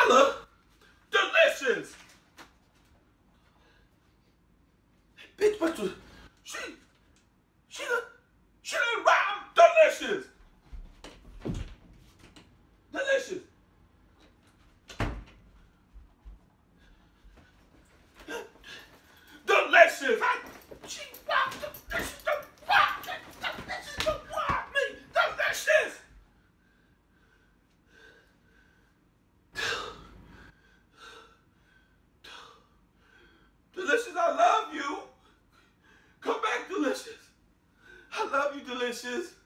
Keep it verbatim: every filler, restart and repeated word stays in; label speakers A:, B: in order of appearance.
A: I love delicious. Bitch, but you, she, she done, she done robbed delicious. Delicious. Delicious. I, she robbed delicious. Robbed delicious. Robbed me. Delicious. Delicious, I love you. Come back, Delicious. I love you, Delicious.